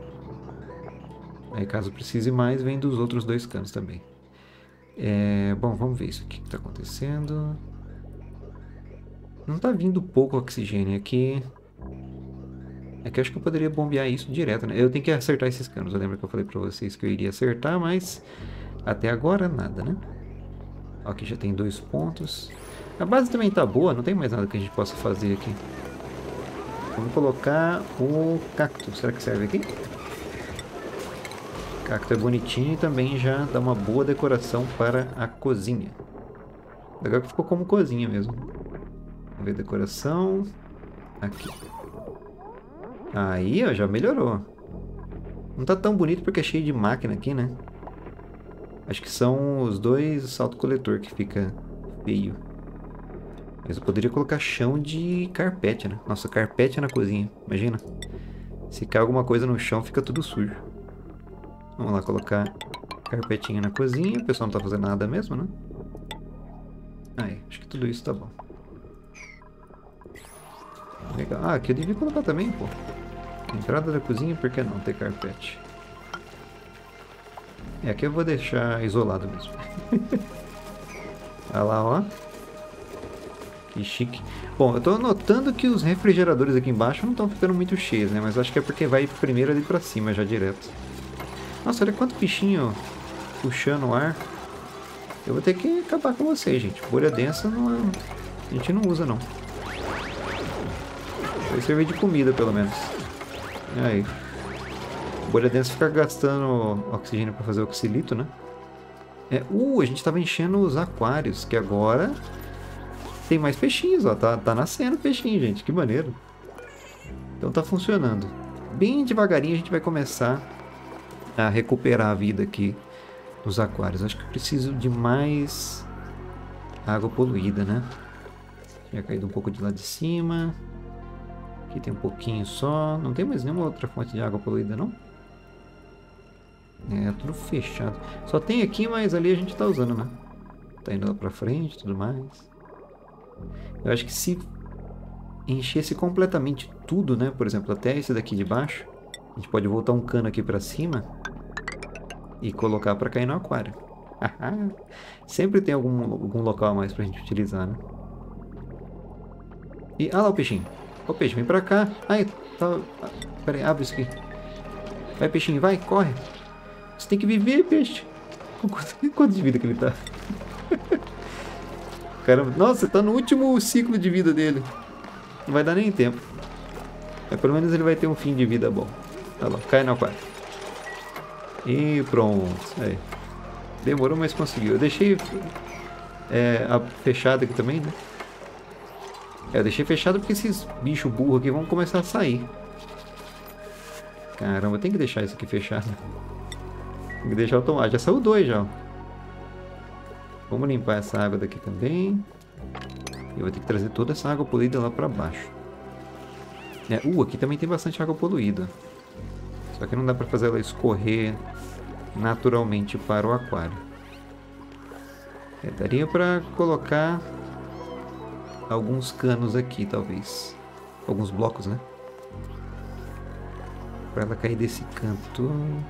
Aí caso precise mais, vem dos outros dois canos também. É, bom, vamos ver isso aqui que está acontecendo. Não está vindo pouco oxigênio aqui. É que eu acho que eu poderia bombear isso direto, né? Eu tenho que acertar esses canos. Eu lembro que eu falei para vocês que eu iria acertar, mas até agora nada, né? Aqui já tem dois pontos. A base também está boa, não tem mais nada que a gente possa fazer aqui. Vamos colocar o cacto. Será que serve aqui? O cacto é bonitinho e também já dá uma boa decoração para a cozinha. Legal que ficou como cozinha mesmo. Vamos ver a decoração. Aqui. Aí, ó, já melhorou. Não tá tão bonito porque é cheio de máquina aqui, né? Acho que são os dois salto coletor que fica feio. Mas eu poderia colocar chão de carpete, né? Nossa, carpete na cozinha, imagina. Se cai alguma coisa no chão, fica tudo sujo. Vamos lá colocar carpetinha na cozinha. O pessoal não tá fazendo nada mesmo, né? Aí, acho que tudo isso tá bom. Legal. Ah, aqui eu devia colocar também, pô. Entrada da cozinha, por que não ter carpete? É, aqui eu vou deixar isolado mesmo. Olha lá, ó. Que chique. Bom, eu tô notando que os refrigeradores aqui embaixo não estão ficando muito cheios, né? Mas acho que é porque vai primeiro ali pra cima, já direto. Nossa, olha quanto bichinho puxando o ar. Eu vou ter que acabar com vocês, gente. Bolha densa não é... a gente não usa, não. Vai servir de comida, pelo menos. Aí. Bolha densa fica gastando oxigênio pra fazer oxilito, né? É, uh, a gente tava enchendo os aquários, que agora... tem mais peixinhos, ó. Tá, tá nascendo peixinho, gente. Que maneiro. Então tá funcionando. Bem devagarinho a gente vai começar a recuperar a vida aqui nos aquários. Acho que eu preciso de mais água poluída, né? Tinha caído um pouco de lá de cima. Aqui tem um pouquinho só. Não tem mais nenhuma outra fonte de água poluída, não? É, tudo fechado. Só tem aqui, mas ali a gente tá usando, né? Tá indo lá pra frente e tudo mais. Eu acho que se enchesse completamente tudo, né? Por exemplo, até esse daqui de baixo, a gente pode voltar um cano aqui pra cima e colocar pra cair no aquário. Sempre tem algum, algum local a mais pra gente utilizar, né? E, ah lá o peixinho. Ô peixe, vem pra cá. Ai, tá... Pera aí, abre isso aqui. Vai peixinho, vai, corre. Você tem que viver, peixe. Quanto de vida que ele tá? Caramba, nossa, tá no último ciclo de vida dele. Não vai dar nem tempo. É, pelo menos ele vai ter um fim de vida bom. Tá lá, cai no aquário. E pronto. Aí. Demorou, mas conseguiu. Eu deixei é, a fechada aqui também, né? É, eu deixei fechado porque esses bichos burros aqui vão começar a sair. Caramba, tem que deixar isso aqui fechado. Tem que deixar automático. Já saiu dois já. Vamos limpar essa água daqui também. Eu vou ter que trazer toda essa água poluída lá pra baixo. É, uh, aqui também tem bastante água poluída. Só que não dá pra fazer ela escorrer naturalmente para o aquário. É, daria pra colocar alguns canos aqui, talvez. Alguns blocos, né? Pra ela cair desse canto.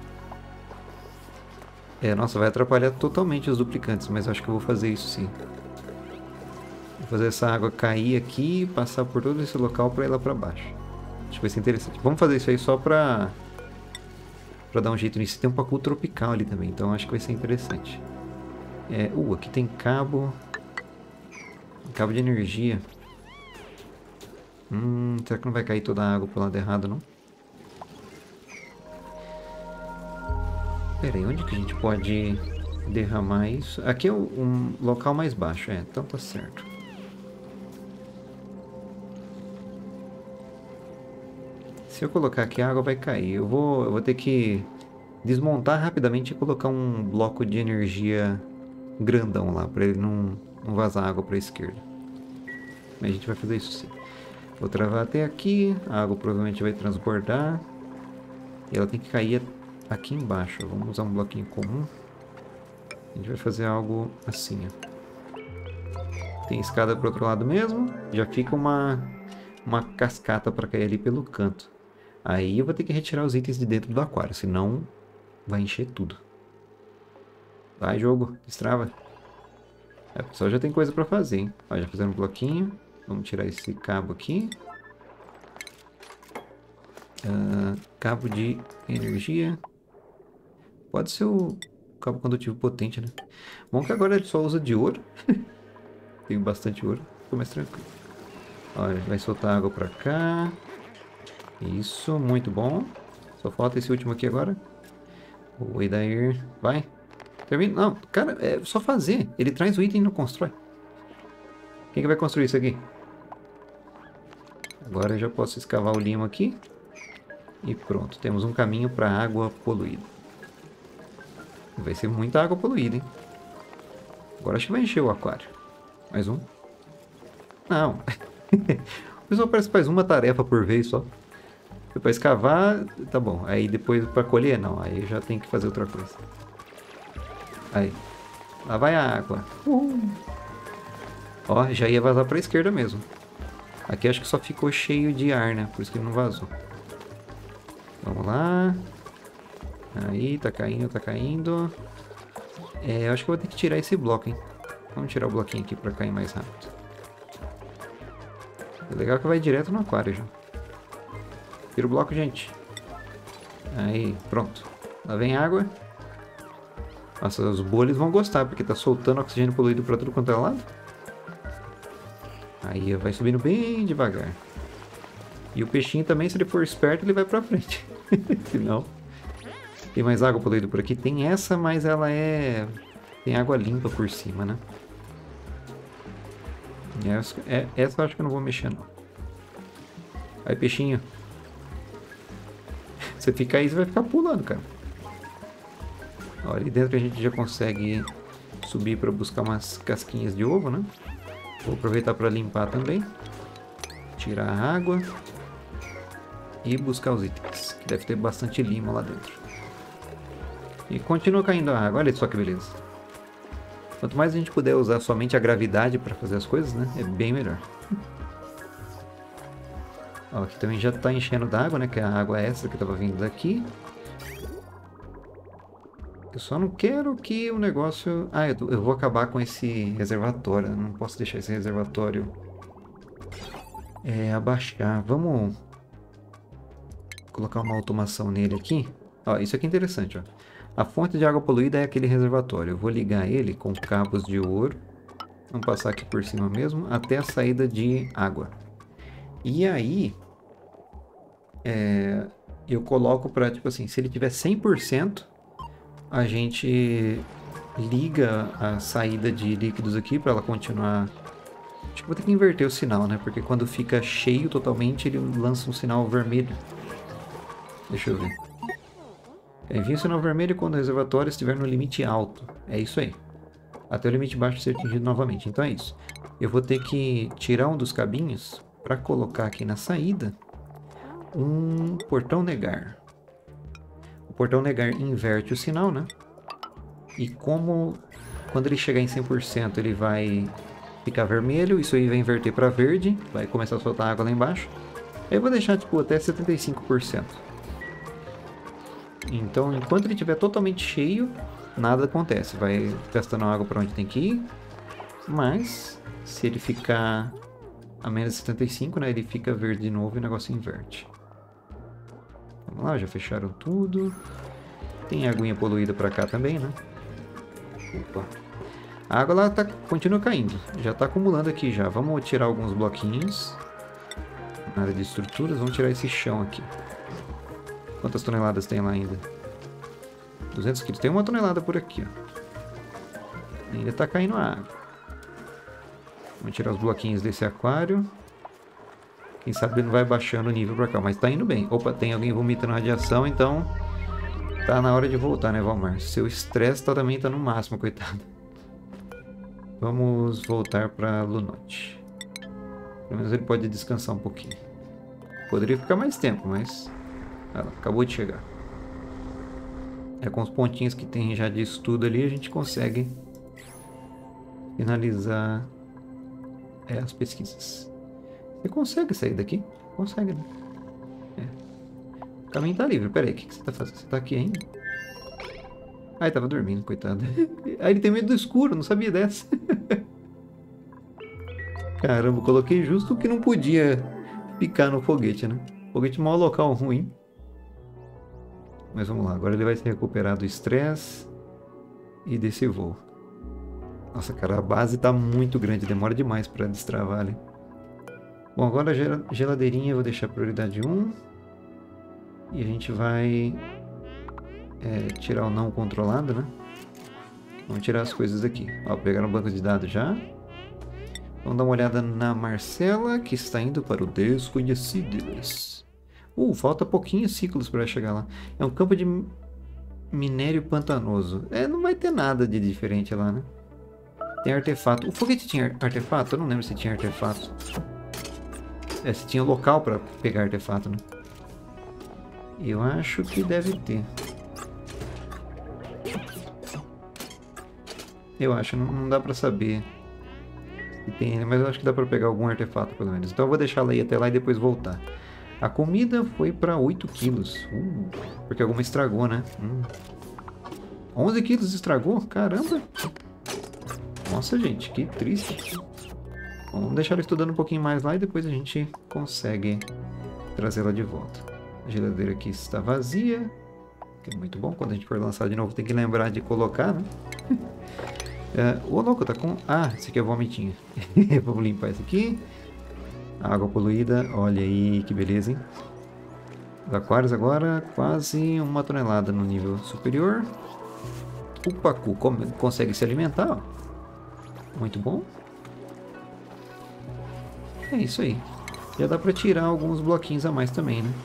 É, nossa, vai atrapalhar totalmente os duplicantes, mas acho que eu vou fazer isso sim. Vou fazer essa água cair aqui e passar por todo esse local pra ir lá pra baixo. Acho que vai ser interessante. Vamos fazer isso aí só pra... pra dar um jeito nisso. Tem um pacu tropical ali também, então acho que vai ser interessante. É, uh, aqui tem cabo... Cabo de energia. Hum, será que não vai cair toda a água pro lado errado, não? Pera aí, onde que a gente pode derramar isso? Aqui é um local mais baixo, é, então tá certo. Se eu colocar aqui, a água vai cair. Eu vou, eu vou ter que desmontar rapidamente e colocar um bloco de energia grandão lá, pra ele não, não vazar água pra esquerda. Mas a gente vai fazer isso sim. Vou travar até aqui, a água provavelmente vai transbordar. E ela tem que cair aqui embaixo. Vamos usar um bloquinho comum. A gente vai fazer algo assim, ó. Tem escada pro outro lado mesmo. Já fica uma, uma cascata para cair ali pelo canto. Aí eu vou ter que retirar os itens de dentro do aquário, senão vai encher tudo. Vai, jogo, destrava. É, o pessoal já tem coisa para fazer, hein? Ó, já fizemos um bloquinho. Vamos tirar esse cabo aqui. Uh, cabo de energia. Pode ser o cabo condutivo potente, né? Bom que agora ele só usa de ouro. Tem bastante ouro. Ficou mais tranquilo. Olha, vai soltar água pra cá. Isso, muito bom. Só falta esse último aqui agora. O Edair. Vai. Termina. Não, cara, é só fazer. Ele traz o item e não constrói. Quem que vai construir isso aqui? Agora eu já posso escavar o limo aqui. E pronto, temos um caminho para água poluída. Vai ser muita água poluída, hein? Agora acho que vai encher o aquário. Mais um? Não. O pessoal parece que faz uma tarefa por vez só. Para escavar, tá bom. Aí depois para colher, não. Aí já tem que fazer outra coisa. Aí. Lá vai a água. Uhum. Ó, já ia vazar para a esquerda mesmo. Aqui acho que só ficou cheio de ar, né? Por isso que ele não vazou. Vamos lá. Aí, tá caindo, tá caindo. É, eu acho que eu vou ter que tirar esse bloco, hein? Vamos tirar o bloquinho aqui pra cair mais rápido. É legal que vai direto no aquário já. Tira o bloco, gente. Aí, pronto. Lá vem água. Nossa, os bolhas vão gostar, porque tá soltando oxigênio poluído pra tudo quanto é lado. Aí vai subindo bem devagar. E o peixinho também, se ele for esperto, ele vai pra frente. Se não... Tem mais água poluída por aqui? Tem essa, mas ela é... Tem água limpa por cima, né? Essa, é, essa eu acho que eu não vou mexer, não. Aí, peixinho. Você fica aí, você vai ficar pulando, cara. Ó, ali dentro a gente já consegue subir para buscar umas casquinhas de ovo, né? Vou aproveitar para limpar também. Tirar a água. E buscar os itens. Que deve ter bastante lima lá dentro. E continua caindo a água. Olha só que beleza. Quanto mais a gente puder usar somente a gravidade para fazer as coisas, né? É bem melhor. Ó, aqui também já está enchendo d'água, né? Que é a água extra que estava vindo daqui. Eu só não quero que o negócio... Ah, eu, eu vou acabar com esse reservatório. Eu não posso deixar esse reservatório é, abaixar. Vamos colocar uma automação nele aqui. Ó, isso aqui é interessante, ó. A fonte de água poluída é aquele reservatório. Eu vou ligar ele com cabos de ouro. Vamos passar aqui por cima mesmo, até a saída de água. E aí, é, eu coloco para, tipo assim, se ele tiver cem por cento, a gente liga a saída de líquidos aqui para ela continuar. Acho que vou ter que inverter o sinal, né? Porque quando fica cheio totalmente, ele lança um sinal vermelho. Deixa eu ver. Envia o sinal vermelho quando o reservatório estiver no limite alto. É isso aí. Até o limite baixo ser atingido novamente. Então é isso. Eu vou ter que tirar um dos cabinhos para colocar aqui na saída um portão negar. O portão negar inverte o sinal, né? E como quando ele chegar em cem por cento ele vai ficar vermelho, isso aí vai inverter para verde, vai começar a soltar água lá embaixo. Aí eu vou deixar tipo até setenta e cinco por cento. Então, enquanto ele estiver totalmente cheio, nada acontece. Vai gastando água para onde tem que ir. Mas, se ele ficar a menos de setenta e cinco, né, ele fica verde de novo e o negócio inverte. Vamos lá, já fecharam tudo. Tem aguinha poluída para cá também, né? Opa. A água lá tá, continua caindo. Já está acumulando aqui já. Vamos tirar alguns bloquinhos. Na área de estruturas, vamos tirar esse chão aqui. Quantas toneladas tem lá ainda? duzentos quilos. Tem uma tonelada por aqui, ó. Ainda tá caindo a água. Vamos tirar os bloquinhos desse aquário. Quem sabe ele não vai baixando o nível pra cá, mas tá indo bem. Opa, tem alguém vomitando radiação, então tá na hora de voltar, né, Valmar? Seu estresse tá, também tá no máximo, coitado. Vamos voltar pra Lunote. Pelo menos ele pode descansar um pouquinho. Poderia ficar mais tempo, mas... Ah, acabou de chegar. É, com os pontinhos que tem já de estudo ali, a gente consegue finalizar é, as pesquisas. Você consegue sair daqui? Consegue, né? É. O caminho tá livre. Pera aí, o que, que você tá fazendo? Você tá aqui ainda? Ah, ele tava dormindo, coitado. Ah, ele tem medo do escuro, não sabia dessa. Caramba, coloquei justo o que não podia ficar no foguete, né? Foguete mal local ruim. Mas vamos lá, agora ele vai se recuperar do estresse e desse voo. Nossa, cara, a base tá muito grande, demora demais para destravar ali. Bom, agora a geladeirinha eu vou deixar prioridade um. E a gente vai é, tirar o não controlado, né? Vamos tirar as coisas daqui. Ó, pegaram o banco de dados já. Vamos dar uma olhada na Marcela, que está indo para o Desconhecidos. Uh, falta pouquinhos ciclos para chegar lá. É um campo de minério pantanoso. É, não vai ter nada de diferente lá, né? Tem artefato. O foguete tinha artefato? Eu não lembro se tinha artefato. É, se tinha local para pegar artefato, né? Eu acho que deve ter. Eu acho, não, não dá para saber se tem, mas eu acho que dá para pegar algum artefato pelo menos. Então eu vou deixar ela ir até lá e depois voltar. A comida foi para oito quilos. Uh, porque alguma estragou, né? Hum. onze quilos estragou? Caramba! Nossa, gente, que triste. Bom, vamos deixar ela estudando um pouquinho mais lá e depois a gente consegue trazê-la de volta. A geladeira aqui está vazia. Que é muito bom. Quando a gente for lançar de novo, tem que lembrar de colocar, né? é, o louco tá com... Ah, esse aqui é vomitinho. Vamos limpar esse aqui. Água poluída, olha aí que beleza, hein? Os aquários agora quase uma tonelada no nível superior. O pacu consegue se alimentar, ó. Muito bom. É isso aí. Já dá pra tirar alguns bloquinhos a mais também, né?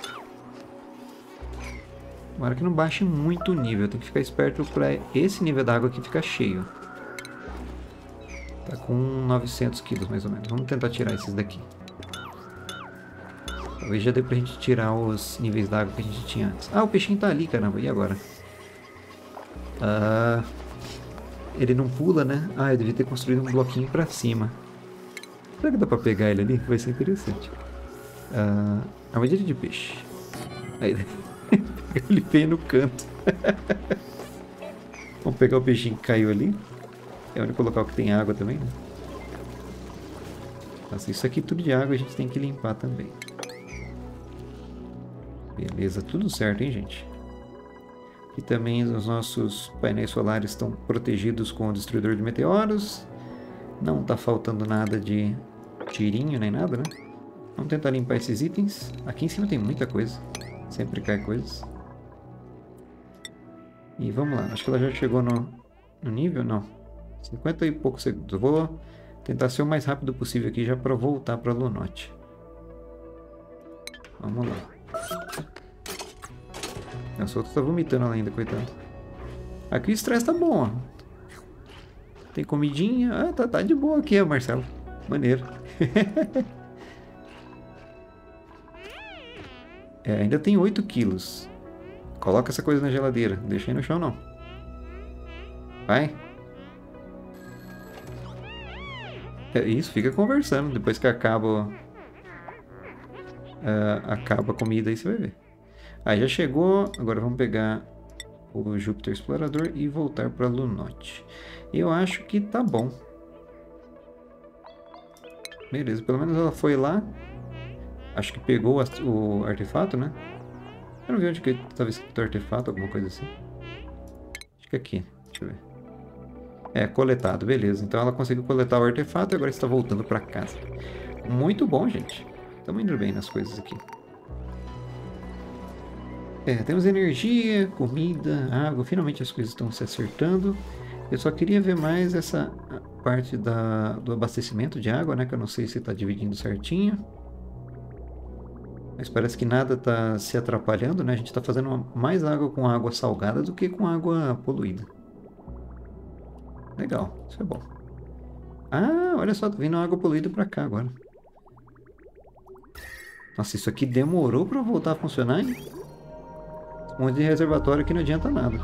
Agora que não baixe muito o nível, tem que ficar esperto para esse nível d'água aqui ficar cheio. Tá com novecentos quilos mais ou menos. Vamos tentar tirar esses daqui. Talvez já dê pra gente tirar os níveis d'água que a gente tinha antes. Ah, o peixinho tá ali, caramba. E agora? Ah, ele não pula, né? Ah, eu devia ter construído um bloquinho pra cima. Será que dá pra pegar ele ali? Vai ser interessante. Ah, armadilha de peixe. Aí, ele veio no canto. Vamos pegar o peixinho que caiu ali. É o único local que tem água também, né? Nossa, isso aqui tudo de água a gente tem que limpar também. Beleza, tudo certo, hein, gente? E também os nossos painéis solares estão protegidos com o destruidor de meteoros. Não tá faltando nada de tirinho nem nada, né? Vamos tentar limpar esses itens. Aqui em cima tem muita coisa. Sempre cai coisas. E vamos lá. Acho que ela já chegou no, no nível, não. cinquenta e poucos segundos. Eu vou tentar ser o mais rápido possível aqui já para voltar para Lunote. Vamos lá. Nossa, o outro tá vomitando lá ainda, coitado. Aqui o estresse tá bom, ó. Tem comidinha. Ah, tá, tá de boa aqui, ó, Marcelo. Maneiro. É, ainda tem oito quilos. Coloca essa coisa na geladeira. Não deixa aí no chão, não. Vai. É isso, fica conversando. Depois que acaba... Uh, acaba a comida aí, você vai ver. Aí já chegou. Agora vamos pegar o Júpiter Explorador e voltar para Lunote. Eu acho que tá bom. Beleza, pelo menos ela foi lá. Acho que pegou o artefato, né? Eu não vi onde que estava escrito artefato, alguma coisa assim. Acho que aqui, deixa eu ver. É, coletado, beleza. Então ela conseguiu coletar o artefato e agora está voltando para casa. Muito bom, gente. Estamos indo bem nas coisas aqui. É, temos energia, comida, água. Finalmente as coisas estão se acertando. Eu só queria ver mais essa parte da, do abastecimento de água, né? Que eu não sei se está dividindo certinho. Mas parece que nada está se atrapalhando, né? A gente está fazendo mais água com água salgada do que com água poluída. Legal, isso é bom. Ah, olha só, tá vindo água poluída para cá agora. Nossa, isso aqui demorou para voltar a funcionar, hein? Um monte de reservatório que não adianta nada.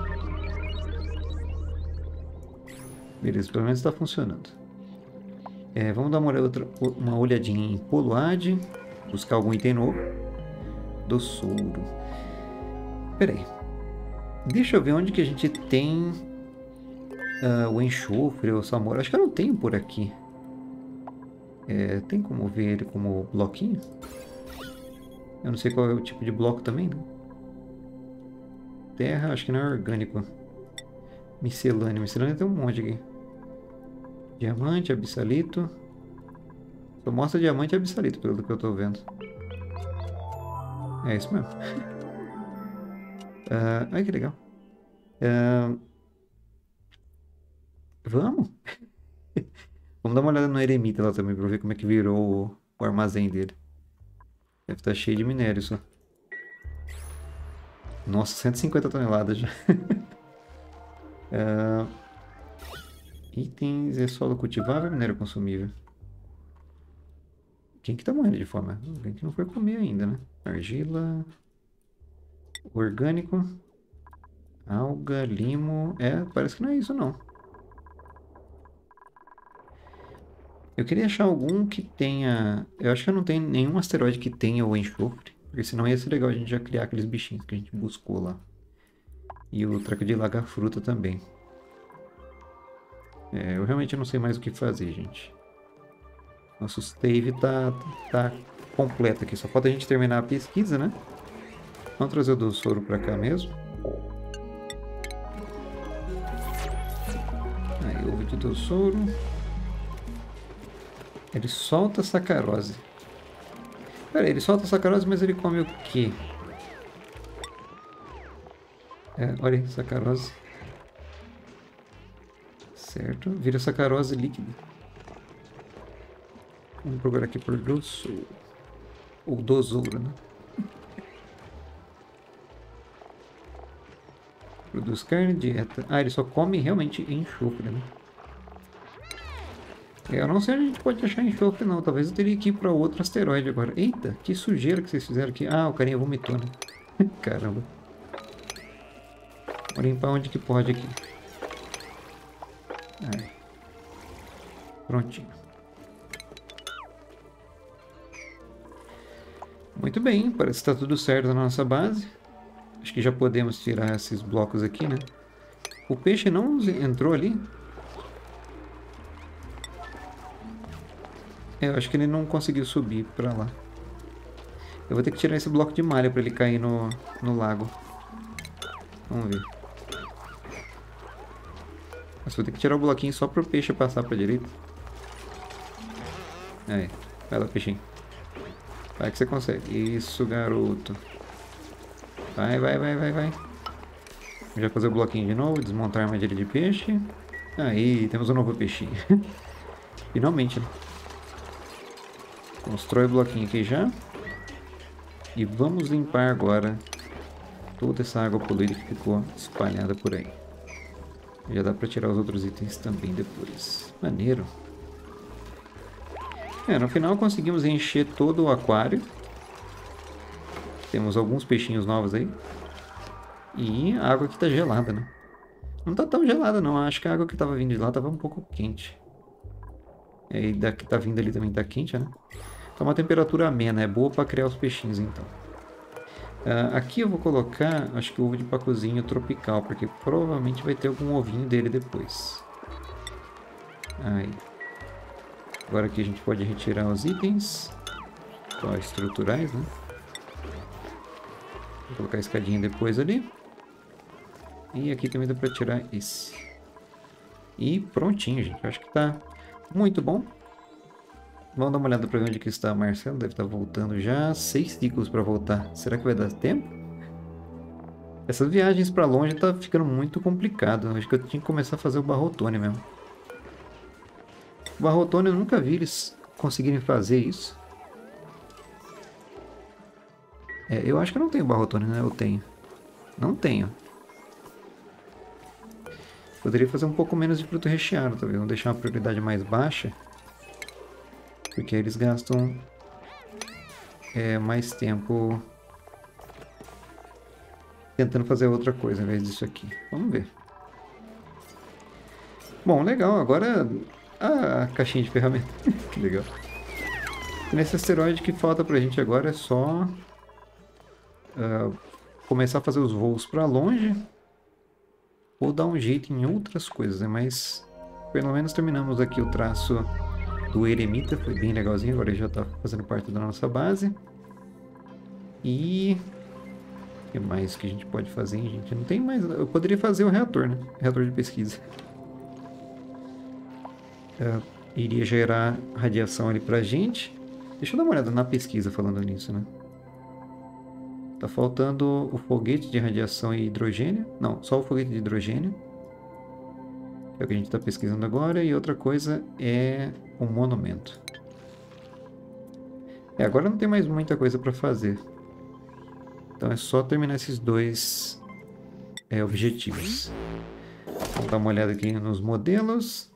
Beleza, pelo menos está funcionando. É, vamos dar uma, outra, uma olhadinha em Poluade. Buscar algum item novo. Doçouro. Pera aí. Deixa eu ver onde que a gente tem uh, o enxofre ou o samoro. Acho que eu não tenho por aqui. É, tem como ver ele como bloquinho? Eu não sei qual é o tipo de bloco também, né? Terra, acho que não é orgânico. Miscelâneo. Miscelâneo tem um monte aqui. Diamante, abissalito. Só mostra diamante e abissalito, pelo que eu tô vendo. É isso mesmo. uh, ai, que legal. Uh, vamos? Vamos dar uma olhada no eremita lá também, pra ver como é que virou o, o armazém dele. Deve estar cheio de minério só. Nossa, cento e cinquenta toneladas já. uh, itens, é solo cultivável, minério consumível. Quem que tá morrendo de fome? Alguém que não foi comer ainda, né? Argila. Orgânico. Alga, limo. É, parece que não é isso não. Eu queria achar algum que tenha... Eu acho que eu não tenho nenhum asteroide que tenha o enxofre. Porque senão ia ser legal a gente já criar aqueles bichinhos que a gente buscou lá. E o treco de lagar fruta também. É, eu realmente não sei mais o que fazer, gente. Nosso save tá, tá completo aqui. Só falta a gente terminar a pesquisa, né? Vamos trazer o doçouro pra cá mesmo. Aí, ovo de doçouro. Ele solta sacarose. Pera aí, ele solta sacarose, mas ele come o quê? É, olha aí, sacarose. Certo, vira sacarose líquida. Vamos procurar aqui por doçouro. Ou doçouro, né? Produz carne, dieta. Ah, ele só come realmente enxofre, né? Eu não sei onde a gente pode achar enxofre, não. Talvez eu teria que ir para outro asteroide agora. Eita, que sujeira que vocês fizeram aqui. Ah, o carinha vomitou, né? Caramba. Vou limpar onde que pode aqui. Aí. Prontinho. Muito bem, parece que está tudo certo na nossa base. Acho que já podemos tirar esses blocos aqui, né? O peixe não entrou ali? É, eu acho que ele não conseguiu subir pra lá. Eu vou ter que tirar esse bloco de malha pra ele cair no, no lago. Vamos ver. Mas vou ter que tirar o bloquinho só pro peixe passar pra direita. Aí, vai lá, peixinho. Vai que você consegue. Isso, garoto. Vai, vai, vai, vai, vai. Já fazer o bloquinho de novo, desmontar a armadilha de peixe. Aí, temos um novo peixinho. Finalmente, né? Constrói o bloquinho aqui já. E vamos limpar agora toda essa água poluída que ficou espalhada por aí. Já dá pra tirar os outros itens também depois. Maneiro. É, no final conseguimos encher todo o aquário. Temos alguns peixinhos novos aí. E a água aqui tá gelada, né? Não tá tão gelada não, acho que a água que tava vindo de lá tava um pouco quente. E da que tá vindo ali também tá quente, né? Tá uma temperatura amena, é boa pra criar os peixinhos então. Uh, aqui eu vou colocar, acho que o ovo de pacuzinho tropical, porque provavelmente vai ter algum ovinho dele depois. Aí. Agora aqui a gente pode retirar os itens. Só estruturais, né? Vou colocar a escadinha depois ali. E aqui também dá pra tirar esse. E prontinho, gente. Acho que tá muito bom. Vamos dar uma olhada para ver onde que está Marcelo. Deve estar voltando já. Seis ciclos para voltar. Será que vai dar tempo? Essas viagens para longe tá ficando muito complicado. Acho que eu tinha que começar a fazer o Barrotone mesmo. O Barrotone eu nunca vi eles conseguirem fazer isso. É, eu acho que eu não tenho Barrotone, né? Eu tenho. Não tenho. Poderia fazer um pouco menos de fruto recheado, talvez. Vamos deixar uma prioridade mais baixa. Porque eles gastam é, mais tempo tentando fazer outra coisa ao invés disso aqui. Vamos ver. Bom, legal. Agora a caixinha de ferramentas. Que legal. Nesse asteroide que falta pra gente agora é só uh, começar a fazer os voos pra longe. Ou dar um jeito em outras coisas, né? Mas pelo menos terminamos aqui o traço do eremita, foi bem legalzinho, agora ele já está fazendo parte da nossa base. E o que mais que a gente pode fazer, hein, gente? Não tem mais. Eu poderia fazer o reator, né? Reator de pesquisa. Uh, iria gerar radiação ali pra gente. Deixa eu dar uma olhada na pesquisa falando nisso, né? Tá faltando o foguete de radiação e hidrogênio. Não, só o foguete de hidrogênio. É o que a gente está pesquisando agora. E outra coisa é o monumento. É, agora não tem mais muita coisa para fazer. Então é só terminar esses dois é, objetivos. Vamos dar uma olhada aqui nos modelos.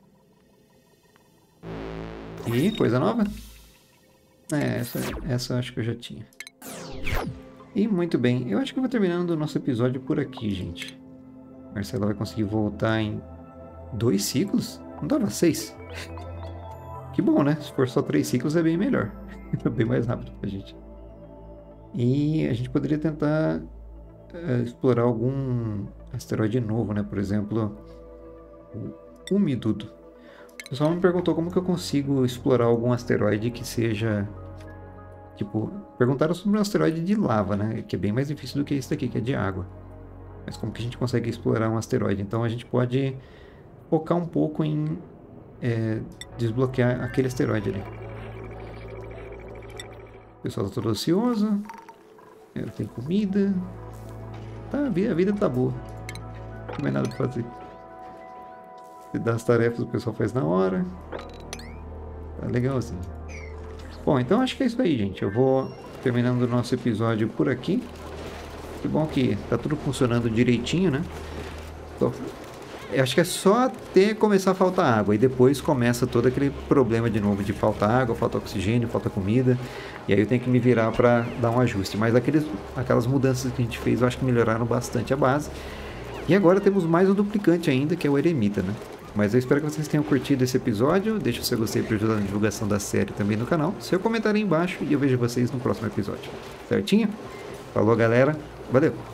E coisa nova? É, essa, essa eu acho que eu já tinha. E muito bem, eu acho que eu vou terminando o nosso episódio por aqui, gente. Marcelo vai conseguir voltar em dois ciclos? Não dava seis? Que bom, né? Se for só três ciclos é bem melhor. É bem mais rápido pra gente. E a gente poderia tentar uh, explorar algum asteroide novo, né? Por exemplo, o Umidudo. O pessoal me perguntou como que eu consigo explorar algum asteroide que seja... Tipo, perguntaram sobre um asteroide de lava, né? Que é bem mais difícil do que esse daqui, que é de água. Mas como que a gente consegue explorar um asteroide? Então a gente pode focar um pouco em é, desbloquear aquele asteroide ali. O pessoal tá todo ocioso. É, tem comida. Tá, a vida, a vida tá boa. Não tem mais nada pra fazer. Se dá as tarefas, o pessoal faz na hora. Tá legalzinho. Bom, então acho que é isso aí, gente. Eu vou terminando o nosso episódio por aqui. Que bom que tá tudo funcionando direitinho, né? Então, eu acho que é só até começar a faltar água. E depois começa todo aquele problema de novo de falta água, falta oxigênio, falta comida. E aí eu tenho que me virar para dar um ajuste. Mas aqueles, aquelas mudanças que a gente fez, eu acho que melhoraram bastante a base. E agora temos mais um duplicante ainda, que é o eremita, né? Mas eu espero que vocês tenham curtido esse episódio. Deixa o seu gostei para ajudar na divulgação da série também no canal. Seu comentário aí embaixo e eu vejo vocês no próximo episódio. Certinho? Falou, galera. Valeu!